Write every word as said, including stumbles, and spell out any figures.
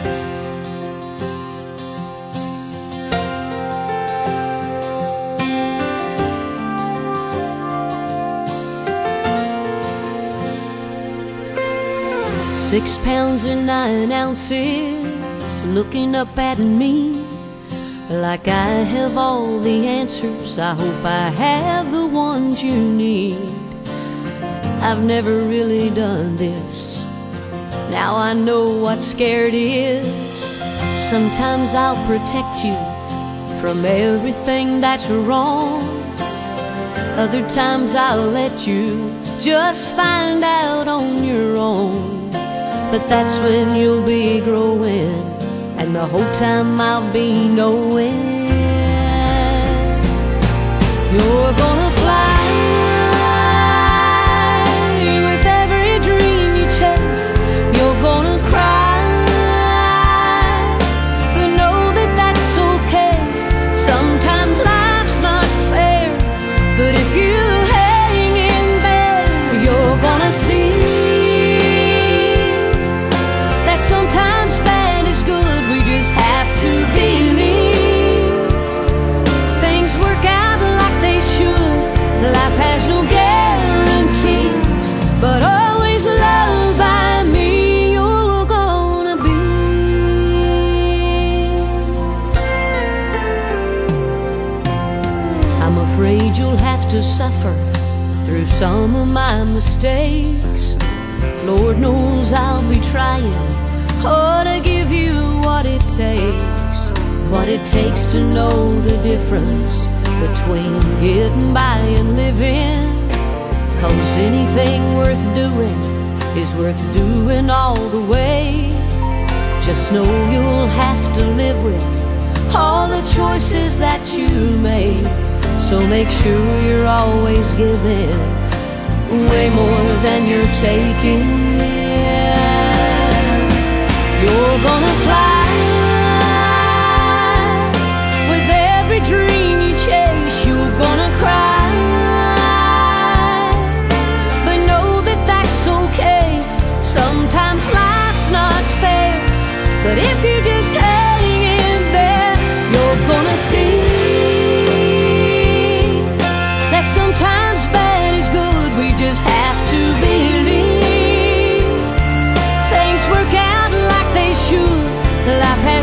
Six pounds and nine ounces, looking up at me like I have all the answers. I hope I have the ones you need. I've never really done this. Now I know what scared is. Sometimes I'll protect you from everything that's wrong. Other times I'll let you just find out on your own. But that's when you'll be growing, and the whole time I'll be knowing you're gonna fly with every dream you chase. You're gonna cry, but know that that's okay. Sometimes life's not fair, but if you hang in there, you're gonna see sometimes bad is good. We just have to believe things work out like they should. Life has no guarantees, but always loved by me you're gonna be. I'm afraid you'll have to suffer through some of my mistakes. Lord knows I'll be trying oh, to give you what it takes, what it takes to know the difference between getting by and living. Cause anything worth doing is worth doing all the way. Just know you'll have to live with all the choices that you make. So make sure you're always giving way more than you're taking. You're gonna fly with every dream you chase. You're gonna cry, but know that that's okay. Sometimes life's not fair, but if you just hang in there, you're gonna see that sometimes bad is good. We just have to believe things work out like they should. Life